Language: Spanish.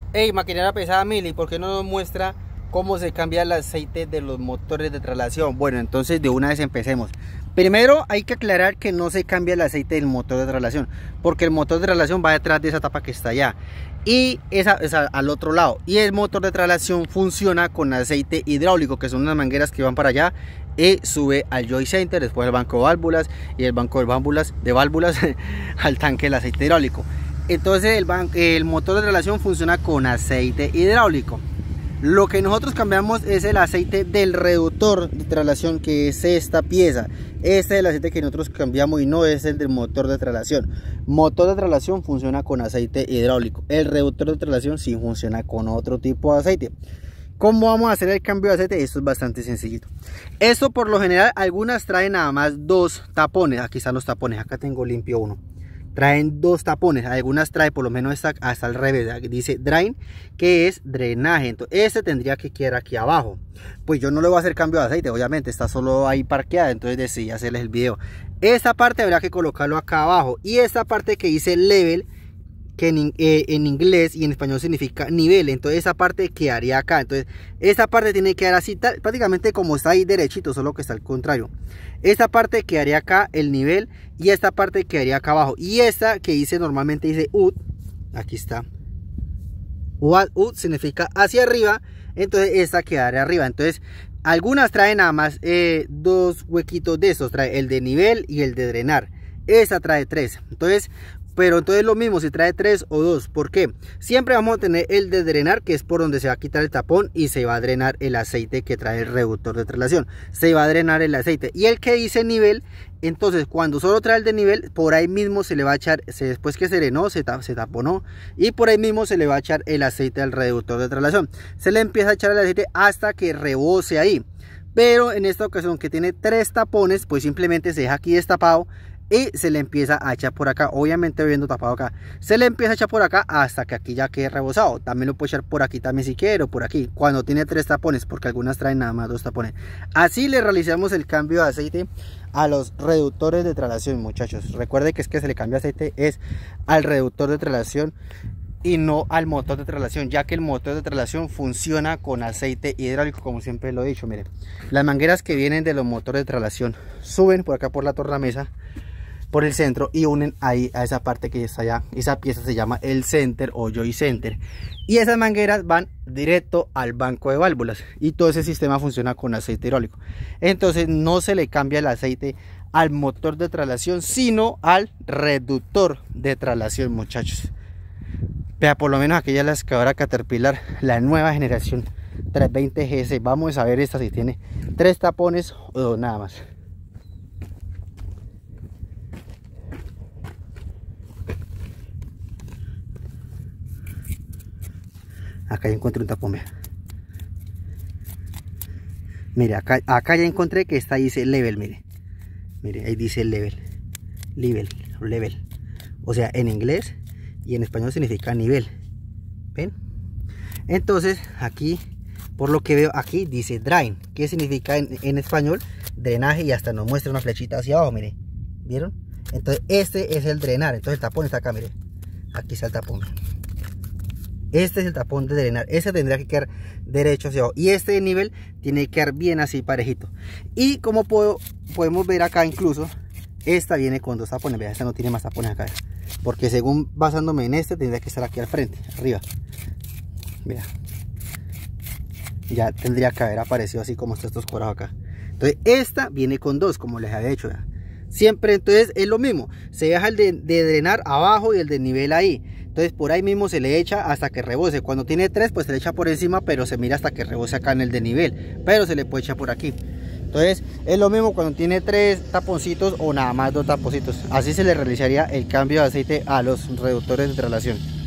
Hey, maquinaria pesada Mili, ¿por qué no nos muestra cómo se cambia el aceite de los motores de traslación? Bueno, entonces de una vez empecemos. Primero hay que aclarar que no se cambia el aceite del motor de traslación, porque el motor de traslación va detrás de esa tapa que está allá y esa al otro lado. Y el motor de traslación funciona con aceite hidráulico, que son unas mangueras que van para allá y sube al joy center, después al banco de válvulas y el banco de válvulas al tanque del aceite hidráulico. Entonces el motor de traslación funciona con aceite hidráulico. Lo que nosotros cambiamos es el aceite del reductor de traslación, que es esta pieza. Este es el aceite que nosotros cambiamos y no es el del motor de traslación. Motor de traslación funciona con aceite hidráulico. El reductor de traslación sí funciona con otro tipo de aceite. ¿Cómo vamos a hacer el cambio de aceite? Esto es bastante sencillito. Esto por lo general algunas traen nada más dos tapones. Aquí están los tapones, acá tengo limpio uno. Traen dos tapones, algunas trae por lo menos hasta al revés, dice drain, que es drenaje. Entonces este tendría que quedar aquí abajo. Pues yo no le voy a hacer cambio de aceite, obviamente está solo ahí parqueada, entonces decidí hacerles el video. Esta parte habrá que colocarlo acá abajo, y esta parte que dice level, que en inglés y en español significa nivel, entonces esa parte quedaría acá. Entonces esta parte tiene que quedar así, prácticamente como está ahí derechito, solo que está al contrario. Esta parte quedaría acá el nivel y esta parte quedaría acá abajo, y esta que dice normalmente dice UD, aquí está, UD significa hacia arriba, entonces esta quedaría arriba. Entonces algunas traen nada más dos huequitos de esos, trae el de nivel y el de drenar. Esta trae tres, pero entonces lo mismo si trae 3 o 2. ¿Por qué? Siempre vamos a tener el de drenar, que es por donde se va a quitar el tapón y se va a drenar el aceite que trae el reductor de traslación. Se va a drenar el aceite. Y el que dice nivel, entonces cuando solo trae el de nivel, por ahí mismo se le va a echar, después que se drenó, se taponó, y por ahí mismo se le va a echar el aceite al reductor de traslación. Se le empieza a echar el aceite hasta que rebose ahí. Pero en esta ocasión que tiene 3 tapones, pues simplemente se deja aquí destapado y se le empieza a echar por acá, obviamente viendo tapado acá, se le empieza a echar por acá hasta que aquí ya quede rebosado. También lo puede echar por aquí también si quiere, o por aquí, cuando tiene 3 tapones, porque algunas traen nada más 2 tapones. Así le realizamos el cambio de aceite a los reductores de traslación, muchachos. Recuerde que es que se le cambia aceite es al reductor de traslación y no al motor de traslación, ya que el motor de traslación funciona con aceite hidráulico, como siempre lo he dicho. Miren, las mangueras que vienen de los motores de traslación suben por acá por la tornamesa, por el centro, y unen ahí a esa parte que está allá. Esa pieza se llama el center o joy center, y esas mangueras van directo al banco de válvulas, y todo ese sistema funciona con aceite hidráulico. Entonces no se le cambia el aceite al motor de traslación, sino al reductor de traslación, muchachos. Vea, por lo menos aquella es la excavadora Caterpillar, la nueva generación 320 GS. Vamos a ver esta si tiene 3 tapones o 2 nada más. Acá ya encontré un tapón. Mire, acá ya encontré que esta dice level. Mire, ahí dice level. O sea, en inglés y en español significa nivel. ¿Ven? Entonces aquí, por lo que veo aquí dice drain, que significa en español drenaje, y hasta nos muestra una flechita hacia abajo. Mire, ¿vieron? Entonces este es el drenar. Entonces el tapón está acá, mire. Aquí está el tapón. Este es el tapón de drenar, ese tendría que quedar derecho hacia abajo, y este de nivel tiene que quedar bien así parejito. Y como podemos ver acá, incluso esta viene con 2 tapones. Vea, esta no tiene más tapones acá, porque según basándome en este tendría que estar aquí al frente, arriba. Mira, ya tendría que haber aparecido así como estos corados acá. Entonces esta viene con 2, como les había dicho. Siempre entonces es lo mismo, se deja el de drenar abajo y el de nivel ahí. Entonces por ahí mismo se le echa hasta que rebose. Cuando tiene 3 pues se le echa por encima, pero se mira hasta que rebose acá en el de nivel, pero se le puede echar por aquí. Entonces es lo mismo cuando tiene 3 taponcitos o nada más 2 taponcitos. Así se le realizaría el cambio de aceite a los reductores de traslación.